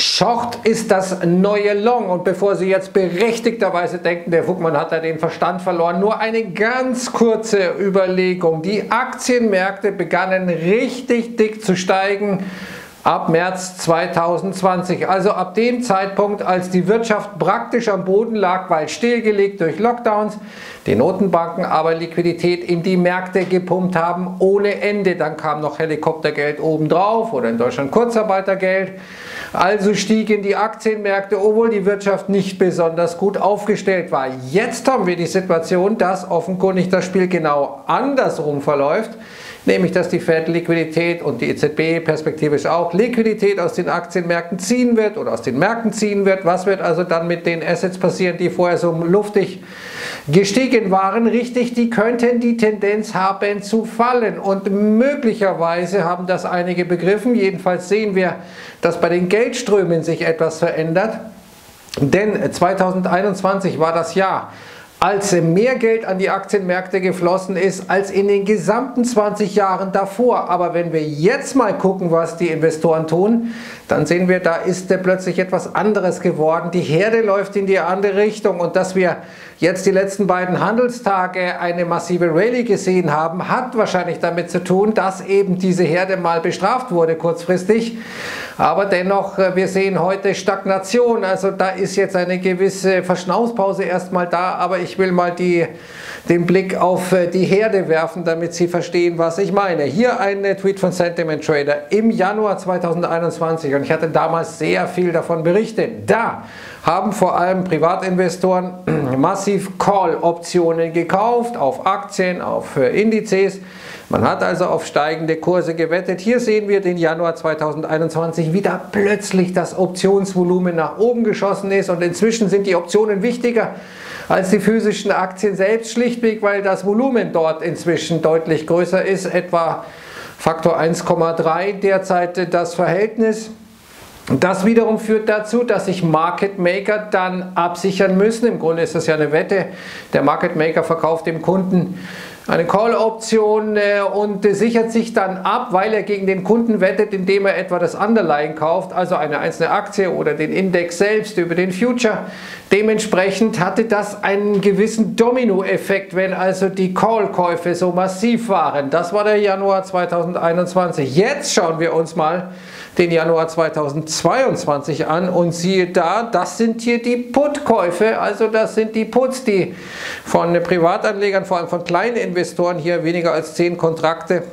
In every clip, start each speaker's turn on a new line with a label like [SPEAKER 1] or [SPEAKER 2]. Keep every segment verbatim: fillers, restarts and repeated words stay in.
[SPEAKER 1] Short ist das neue Long, und bevor Sie jetzt berechtigterweise denken, der Vogtmann hat da den Verstand verloren, nur eine ganz kurze Überlegung. Die Aktienmärkte begannen richtig dick zu steigen ab März zweitausendzwanzig, also ab dem Zeitpunkt, als die Wirtschaft praktisch am Boden lag, weil stillgelegt durch Lockdowns, die Notenbanken aber Liquidität in die Märkte gepumpt haben ohne Ende. Dann kam noch Helikoptergeld obendrauf oder in Deutschland Kurzarbeitergeld. Also stiegen die Aktienmärkte, obwohl die Wirtschaft nicht besonders gut aufgestellt war. Jetzt haben wir die Situation, dass offenkundig das Spiel genau andersrum verläuft. Nämlich, dass die Fed Liquidität und die E Z B perspektivisch auch Liquidität aus den Aktienmärkten ziehen wird oder aus den Märkten ziehen wird. Was wird also dann mit den Assets passieren, die vorher so luftig gestiegen waren? Richtig, die könnten die Tendenz haben zu fallen, und möglicherweise haben das einige begriffen. Jedenfalls sehen wir, dass bei den Geldströmen sich etwas verändert, denn zweitausendeinundzwanzig war das Jahr, als mehr Geld an die Aktienmärkte geflossen ist als in den gesamten zwanzig Jahren davor. Aber wenn wir jetzt mal gucken, was die Investoren tun, dann sehen wir, da ist plötzlich etwas anderes geworden. Die Herde läuft in die andere Richtung, und dass wir jetzt die letzten beiden Handelstage eine massive Rallye gesehen haben, hat wahrscheinlich damit zu tun, dass eben diese Herde mal bestraft wurde kurzfristig. Aber dennoch, wir sehen heute Stagnation, also da ist jetzt eine gewisse Verschnaufpause erstmal da, aber ich will mal die, den Blick auf die Herde werfen, damit Sie verstehen, was ich meine. Hier ein Tweet von Sentiment Trader im Januar zweitausendeinundzwanzig, und ich hatte damals sehr viel davon berichtet. Da haben vor allem Privatinvestoren massiv Call-Optionen gekauft auf Aktien, auf Indizes. Man hat also auf steigende Kurse gewettet. Hier sehen wir den Januar zweitausendeinundzwanzig, wie da plötzlich das Optionsvolumen nach oben geschossen ist, und inzwischen sind die Optionen wichtiger als die physischen Aktien selbst, schlichtweg, weil das Volumen dort inzwischen deutlich größer ist, etwa Faktor eins Komma drei derzeit das Verhältnis. Das wiederum führt dazu, dass sich Market Maker dann absichern müssen. Im Grunde ist das ja eine Wette. Der Market Maker verkauft dem Kunden eine Call-Option und sichert sich dann ab, weil er gegen den Kunden wettet, indem er etwa das Underlying kauft, also eine einzelne Aktie oder den Index selbst über den Future. Dementsprechend hatte das einen gewissen Domino-Effekt, wenn also die Call-Käufe so massiv waren. Das war der Januar zweitausendeinundzwanzig. Jetzt schauen wir uns mal den Januar zweitausendzweiundzwanzig an, und siehe da, das sind hier die Put-Käufe, also das sind die Puts, die von Privatanlegern, vor allem von kleinen Investoren, hier weniger als zehn Kontrakte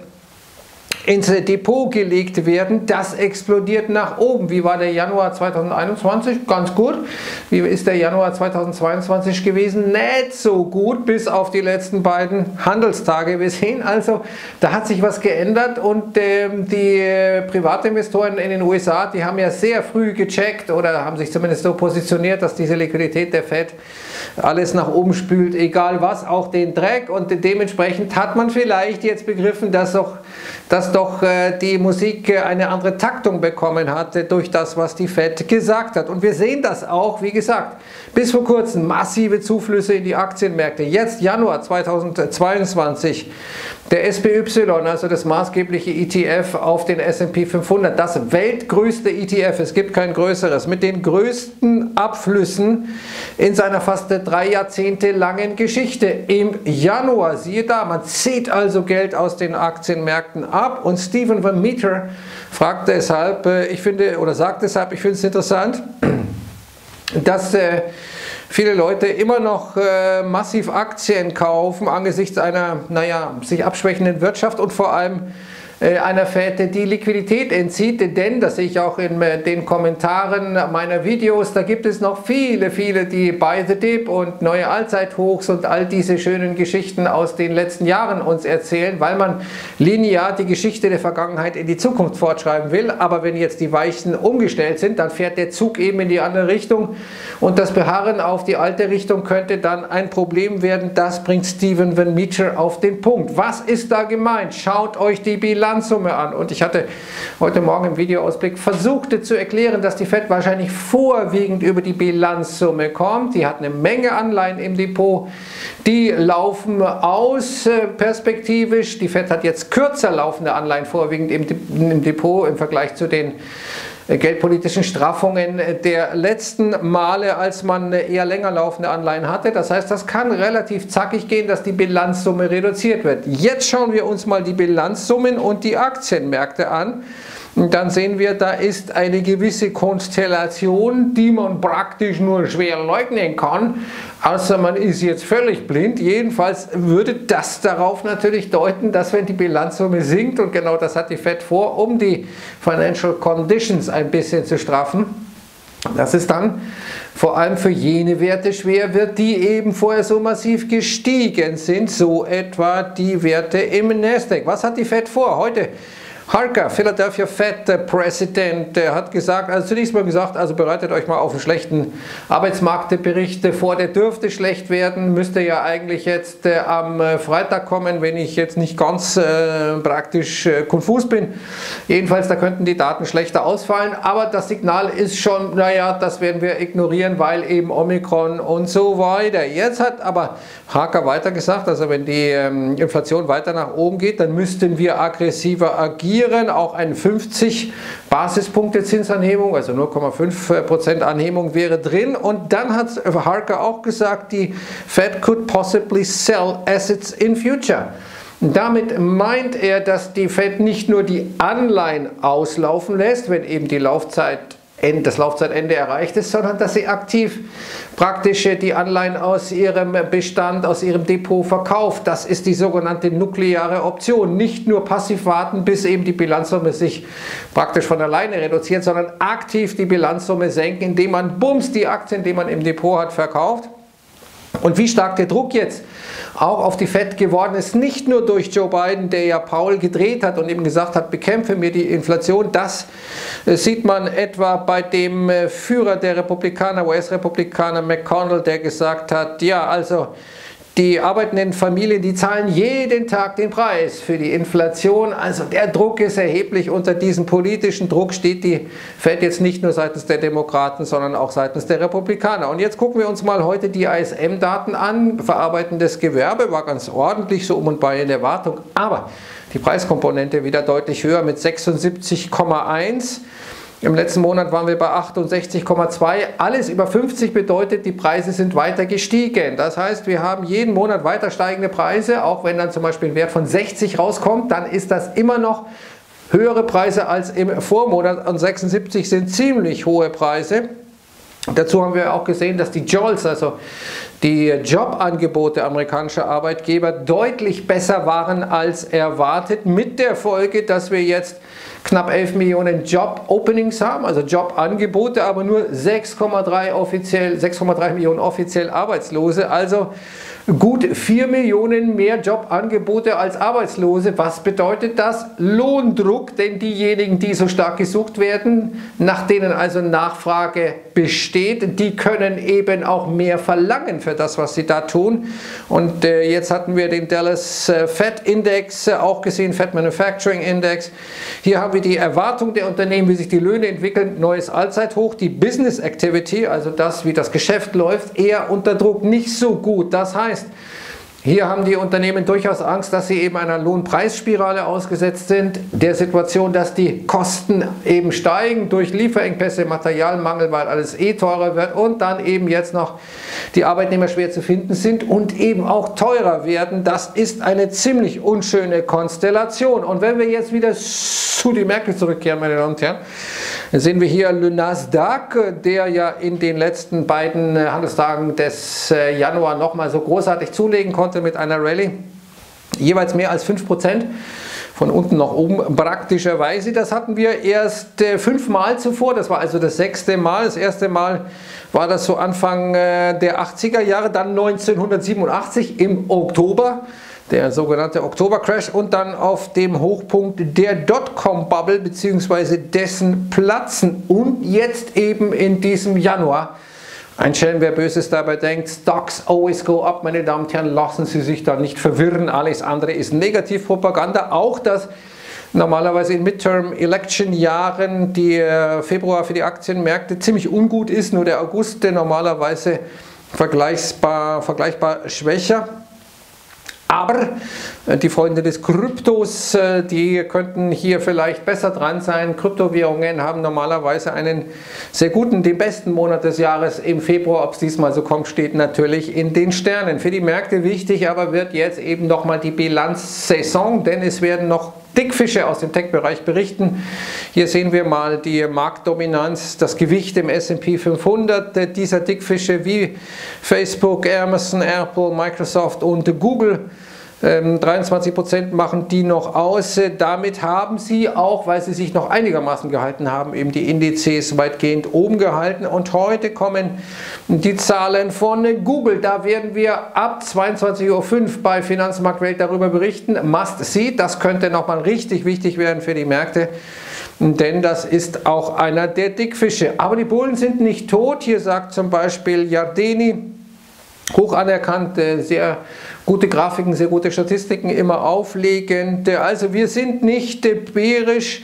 [SPEAKER 1] ins Depot gelegt werden. Das explodiert nach oben. Wie war der Januar zweitausendeinundzwanzig? Ganz gut. Wie ist der Januar zweitausendzweiundzwanzig gewesen? Nicht so gut, bis auf die letzten beiden Handelstage. Wir sehen also, da hat sich was geändert, und ähm, die äh, Privatinvestoren in den U S A, die haben ja sehr früh gecheckt oder haben sich zumindest so positioniert, dass diese Liquidität der Fed alles nach oben spült, egal was, auch den Dreck, und dementsprechend hat man vielleicht jetzt begriffen, dass doch, dass doch äh, die Musik eine andere Taktung bekommen hatte durch das, was die Fed gesagt hat. Und wir sehen das auch, wie gesagt, bis vor kurzem massive Zuflüsse in die Aktienmärkte. Jetzt Januar zweitausendzweiundzwanzig, der S P Y, also das maßgebliche E T F auf den S und P fünfhundert, das weltgrößte E T F, es gibt kein größeres, mit den größten Abflüssen in seiner fast drei Jahrzehnte langen Geschichte. Im Januar, siehe da, man zieht also Geld aus den Aktienmärkten ab, und Stephen Van Meter fragt deshalb, ich finde, oder sagt deshalb, ich finde es interessant, dass äh, viele Leute immer noch äh, massiv Aktien kaufen angesichts einer, naja, sich abschwächenden Wirtschaft und vor allem äh, einer Fed, die Liquidität entzieht, denn, das sehe ich auch in äh, den Kommentaren meiner Videos, da gibt es noch viele, viele, die Buy the Dip und neue Allzeithochs und all diese schönen Geschichten aus den letzten Jahren uns erzählen, weil man linear die Geschichte der Vergangenheit in die Zukunft fortschreiben will. Aber wenn jetzt die Weichen umgestellt sind, dann fährt der Zug eben in die andere Richtung, und das Beharren auf die alte Richtung könnte dann ein Problem werden. Das bringt Stephen Van Meter auf den Punkt. Was ist da gemeint? Schaut euch die Bilanzsumme an. Und ich hatte heute Morgen im Videoausblick versucht zu erklären, dass die Fed wahrscheinlich vorwiegend über die Bilanzsumme kommt. Die hat eine Menge Anleihen im Depot, die laufen aus äh, perspektivisch. Die Fed hat jetzt kürzer laufende Anleihen vorwiegend im, im Depot im Vergleich zu den geldpolitischen Straffungen der letzten Male, als man eher länger laufende Anleihen hatte. Das heißt, das kann relativ zackig gehen, dass die Bilanzsumme reduziert wird. Jetzt schauen wir uns mal die Bilanzsummen und die Aktienmärkte an. Und dann sehen wir, da ist eine gewisse Konstellation, die man praktisch nur schwer leugnen kann, außer man ist jetzt völlig blind. Jedenfalls würde das darauf natürlich deuten, dass wenn die Bilanzsumme sinkt, und genau das hat die Fed vor, um die Financial Conditions ein bisschen zu straffen, dass es dann vor allem für jene Werte schwer wird, die eben vorher so massiv gestiegen sind, so etwa die Werte im Nasdaq. Was hat die Fed vor? Heute Harker, Philadelphia Fed Präsident, der hat gesagt, also zunächst mal gesagt, also bereitet euch mal auf einen schlechten Arbeitsmarktbericht vor, der dürfte schlecht werden, müsste ja eigentlich jetzt äh, am Freitag kommen, wenn ich jetzt nicht ganz äh, praktisch äh, konfus bin. Jedenfalls, da könnten die Daten schlechter ausfallen, aber das Signal ist schon, naja, das werden wir ignorieren, weil eben Omikron und so weiter. Jetzt hat aber Harker weiter gesagt, also wenn die ähm, Inflation weiter nach oben geht, dann müssten wir aggressiver agieren. Auch eine fünfzig Basispunkte Zinsanhebung, also null Komma fünf Prozent Anhebung wäre drin. Und dann hat Harker auch gesagt, die Fed could possibly sell assets in future. Damit meint er, dass die Fed nicht nur die Anleihen auslaufen lässt, wenn eben die Laufzeit das Laufzeitende erreicht ist, sondern dass sie aktiv praktisch die Anleihen aus ihrem Bestand, aus ihrem Depot verkauft. Das ist die sogenannte nukleare Option. Nicht nur passiv warten, bis eben die Bilanzsumme sich praktisch von alleine reduziert, sondern aktiv die Bilanzsumme senken, indem man bums die Aktien, die man im Depot hat, verkauft. Und wie stark der Druck jetzt auch auf die Fed geworden ist, nicht nur durch Joe Biden, der ja Paul gedreht hat und eben gesagt hat, bekämpfe mir die Inflation, das sieht man etwa bei dem Führer der Republikaner, U S-Republikaner McConnell, der gesagt hat, ja, also die arbeitenden Familien, die zahlen jeden Tag den Preis für die Inflation. Also der Druck ist erheblich. Unter diesem politischen Druck steht die Fed jetzt nicht nur seitens der Demokraten, sondern auch seitens der Republikaner. Und jetzt gucken wir uns mal heute die I S M-Daten an. Verarbeitendes Gewerbe war ganz ordentlich, so um und bei in der Erwartung. Aber die Preiskomponente wieder deutlich höher mit sechsundsiebzig Komma eins. Im letzten Monat waren wir bei achtundsechzig Komma zwei. Alles über fünfzig bedeutet, die Preise sind weiter gestiegen. Das heißt, wir haben jeden Monat weiter steigende Preise. Auch wenn dann zum Beispiel ein Wert von sechzig rauskommt, dann ist das immer noch höhere Preise als im Vormonat. Und sechsundsiebzig sind ziemlich hohe Preise. Dazu haben wir auch gesehen, dass die Jobs, also die Jobangebote amerikanischer Arbeitgeber, deutlich besser waren als erwartet, mit der Folge, dass wir jetzt knapp elf Millionen Job-Openings haben, also Jobangebote, aber nur sechs Komma drei offiziell, sechs Komma drei Millionen offiziell Arbeitslose, also gut vier Millionen mehr Jobangebote als Arbeitslose. Was bedeutet das? Lohndruck, denn diejenigen, die so stark gesucht werden, nach denen also Nachfrage besteht, die können eben auch mehr verlangen für das, was sie da tun. Und äh, jetzt hatten wir den Dallas äh, Fed Index äh, auch gesehen, Fed Manufacturing Index. Hier haben wir die Erwartung der Unternehmen, wie sich die Löhne entwickeln, neues Allzeithoch. Die Business Activity, also das, wie das Geschäft läuft, eher unter Druck, nicht so gut. Das heißt, hier haben die Unternehmen durchaus Angst, dass sie eben einer Lohnpreisspirale ausgesetzt sind, der Situation, dass die Kosten eben steigen durch Lieferengpässe, Materialmangel, weil alles eh teurer wird und dann eben jetzt noch die Arbeitnehmer schwer zu finden sind und eben auch teurer werden. Das ist eine ziemlich unschöne Konstellation. Und wenn wir jetzt wieder zu den Märkten zurückkehren, meine Damen und Herren, dann sehen wir hier Le Nasdaq, der ja in den letzten beiden Handelstagen des Januar nochmal so großartig zulegen konnte mit einer Rallye, jeweils mehr als fünf Prozent, von unten nach oben praktischerweise. Das hatten wir erst äh, fünfmal zuvor, das war also das sechste Mal. Das erste Mal war das so Anfang äh, der achtziger Jahre, dann neunzehnhundertsiebenundachtzig im Oktober, der sogenannte Oktobercrash, und dann auf dem Hochpunkt der Dotcom-Bubble bzw. dessen Platzen und jetzt eben in diesem Januar. Ein Schelm, wer Böses dabei denkt, Stocks always go up, meine Damen und Herren, lassen Sie sich da nicht verwirren, alles andere ist Negativpropaganda. Auch dass normalerweise in Midterm-Election-Jahren der Februar für die Aktienmärkte ziemlich ungut ist, nur der August der normalerweise vergleichbar, vergleichbar schwächer. Aber die Freunde des Kryptos, die könnten hier vielleicht besser dran sein. Kryptowährungen haben normalerweise einen sehr guten, den besten Monat des Jahres im Februar. Ob es diesmal so kommt, steht natürlich in den Sternen. Für die Märkte wichtig, aber wird jetzt eben nochmal die Bilanzsaison, denn es werden noch Dickfische aus dem Tech-Bereich berichten. Hier sehen wir mal die Marktdominanz, das Gewicht im S und P fünfhundert dieser Dickfische wie Facebook, Amazon, Apple, Microsoft und Google. dreiundzwanzig Prozent machen die noch aus. Damit haben sie auch, weil sie sich noch einigermaßen gehalten haben, eben die Indizes weitgehend oben gehalten. Und heute kommen die Zahlen von Google. Da werden wir ab zweiundzwanzig Uhr fünf bei Finanzmarktwelt darüber berichten. Must see, das könnte nochmal richtig wichtig werden für die Märkte. Denn das ist auch einer der Dickfische. Aber die Bullen sind nicht tot. Hier sagt zum Beispiel Yardeni, hoch anerkannt, sehr gute Grafiken, sehr gute Statistiken, immer auflegend. Also wir sind nicht bärisch,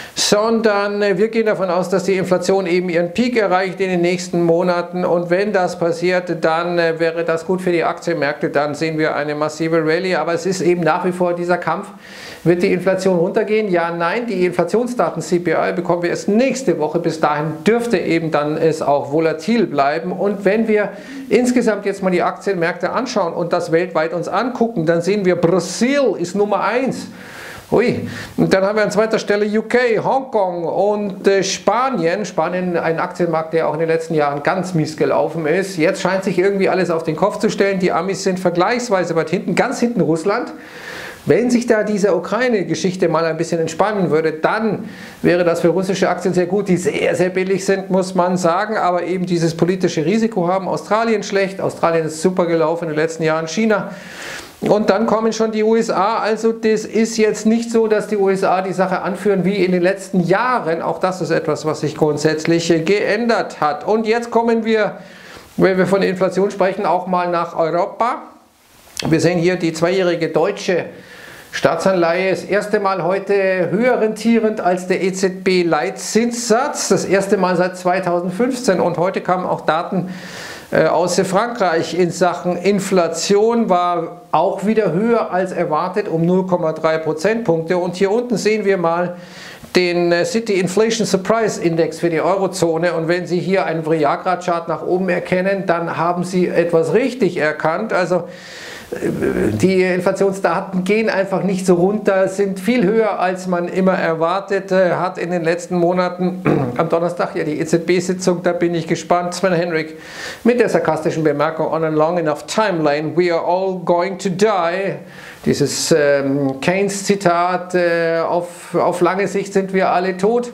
[SPEAKER 1] sondern wir gehen davon aus, dass die Inflation eben ihren Peak erreicht in den nächsten Monaten, und wenn das passiert, dann wäre das gut für die Aktienmärkte, dann sehen wir eine massive Rallye, aber es ist eben nach wie vor dieser Kampf. Wird die Inflation runtergehen? Ja, nein, die Inflationsdaten C P I bekommen wir erst nächste Woche, bis dahin dürfte eben dann es auch volatil bleiben, und wenn wir insgesamt jetzt mal die Aktienmärkte anschauen und das weltweit uns angucken, dann sehen wir, Brasil ist Nummer eins. Ui. Und dann haben wir an zweiter Stelle U K, Hongkong und äh, Spanien. Spanien, ein Aktienmarkt, der auch in den letzten Jahren ganz mies gelaufen ist. Jetzt scheint sich irgendwie alles auf den Kopf zu stellen. Die Amis sind vergleichsweise weit hinten, ganz hinten Russland. Wenn sich da diese Ukraine-Geschichte mal ein bisschen entspannen würde, dann wäre das für russische Aktien sehr gut, die sehr, sehr billig sind, muss man sagen, aber eben dieses politische Risiko haben. Australien schlecht, Australien ist super gelaufen in den letzten Jahren, China. Und dann kommen schon die U S A, also das ist jetzt nicht so, dass die U S A die Sache anführen wie in den letzten Jahren. Auch das ist etwas, was sich grundsätzlich geändert hat. Und jetzt kommen wir, wenn wir von der Inflation sprechen, auch mal nach Europa. Wir sehen hier die zweijährige deutsche Staatsanleihe, das erste Mal heute höher rentierend als der E Z B-Leitzinssatz, das erste Mal seit zweitausendfünfzehn, und heute kamen auch Daten aus Frankreich in Sachen Inflation, war auch wieder höher als erwartet um null Komma drei Prozentpunkte, und hier unten sehen wir mal den City Inflation Surprise Index für die Eurozone, und wenn Sie hier einen Viagra-Chart nach oben erkennen, dann haben Sie etwas richtig erkannt. Also die Inflationsdaten gehen einfach nicht so runter, sind viel höher, als man immer erwartet hat in den letzten Monaten. Am Donnerstag ja die E Z B-Sitzung, da bin ich gespannt. Sven Henrik mit der sarkastischen Bemerkung: on a long enough timeline, we are all going to die. Dieses ähm, Keynes-Zitat, äh, auf, auf lange Sicht sind wir alle tot.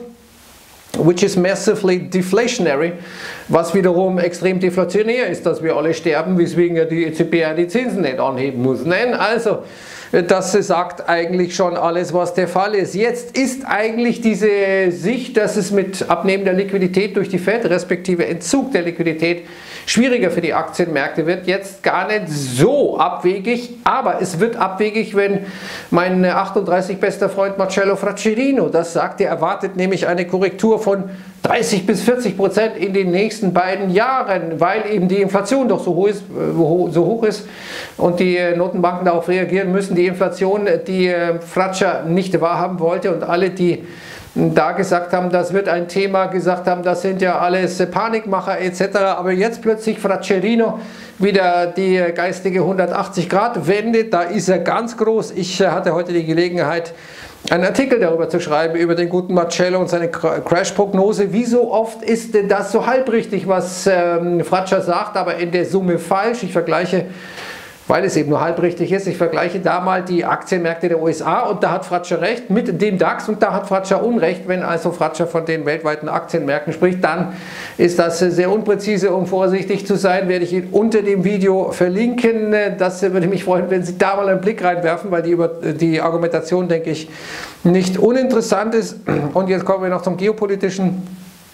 [SPEAKER 1] Which is massively deflationary, was wiederum extrem deflationär ist, dass wir alle sterben, weswegen ja die E Z B die Zinsen nicht anheben muss. Nein, also das sagt eigentlich schon alles, was der Fall ist. Jetzt ist eigentlich diese Sicht, dass es mit abnehmender Liquidität durch die Fed, respektive Entzug der Liquidität, schwieriger für die Aktienmärkte wird, jetzt gar nicht so abwegig, aber es wird abwegig, wenn mein achtunddreißig bester Freund Marcello Fraccherino das sagt. Er erwartet nämlich eine Korrektur von dreißig bis vierzig Prozent in den nächsten beiden Jahren, weil eben die Inflation doch so hoch ist, so hoch ist und die Notenbanken darauf reagieren müssen. Die Inflation, die Fratscher nicht wahrhaben wollte, und alle, die da gesagt haben, das wird ein Thema, gesagt haben, das sind ja alles Panikmacher et cetera. Aber jetzt plötzlich Fraccherino wieder die geistige hundertachtzig Grad Wende, da ist er ganz groß. Ich hatte heute die Gelegenheit, einen Artikel darüber zu schreiben, über den guten Marcello und seine Crash-Prognose. Wie so oft ist denn das so halbrichtig, was ähm, Fratscher sagt, aber in der Summe falsch. Ich vergleiche, weil es eben nur halbrichtig ist, ich vergleiche da mal die Aktienmärkte der U S A, und da hat Fratscher recht mit dem DAX, und da hat Fratscher Unrecht. Wenn also Fratscher von den weltweiten Aktienmärkten spricht, dann ist das sehr unpräzise. Um vorsichtig zu sein, werde ich ihn unter dem Video verlinken. Das würde mich freuen, wenn Sie da mal einen Blick reinwerfen, weil die, über, die Argumentation, denke ich, nicht uninteressant ist. Und jetzt kommen wir noch zum geopolitischen.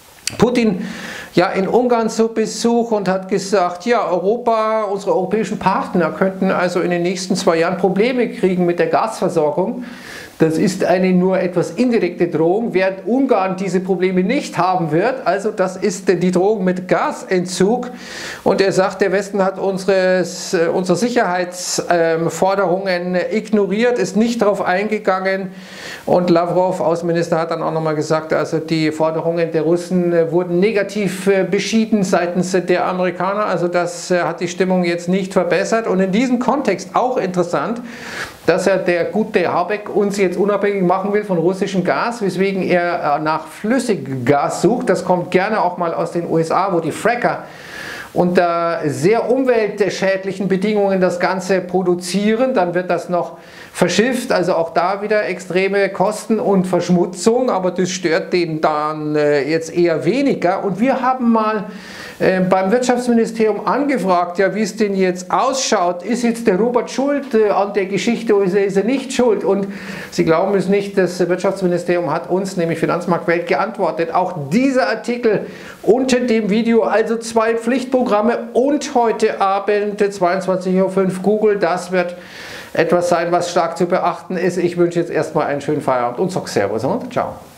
[SPEAKER 1] Putin ja in Ungarn zu Besuch und hat gesagt, ja, Europa, unsere europäischen Partner könnten also in den nächsten zwei Jahren Probleme kriegen mit der Gasversorgung. Das ist eine nur etwas indirekte Drohung, während Ungarn diese Probleme nicht haben wird. Also das ist die Drohung mit Gasentzug. Und er sagt, der Westen hat unsere, unsere Sicherheitsforderungen ignoriert, ist nicht darauf eingegangen. Und Lavrov, Außenminister, hat dann auch nochmal gesagt, also die Forderungen der Russen wurden negativ beschieden seitens der Amerikaner. Also das hat die Stimmung jetzt nicht verbessert. Und in diesem Kontext auch interessant, dass er der gute Habeck uns jetzt unabhängig machen will von russischem Gas, weswegen er nach flüssigem Gas sucht. Das kommt gerne auch mal aus den U S A, wo die Fracker unter sehr umweltschädlichen Bedingungen das Ganze produzieren. Dann wird das noch verschifft, also auch da wieder extreme Kosten und Verschmutzung, aber das stört den dann jetzt eher weniger. Und wir haben mal beim Wirtschaftsministerium angefragt, ja, wie es denn jetzt ausschaut. Ist jetzt der Robert schuld an der Geschichte oder ist er nicht schuld? Und Sie glauben es nicht, das Wirtschaftsministerium hat uns, nämlich Finanzmarktwelt, geantwortet. Auch dieser Artikel unter dem Video, also zwei Pflichtprogramme und heute Abend zweiundzwanzig Uhr fünf Google, das wird etwas sein, was stark zu beachten ist. Ich wünsche jetzt erstmal einen schönen Feierabend und sag Servus und ciao.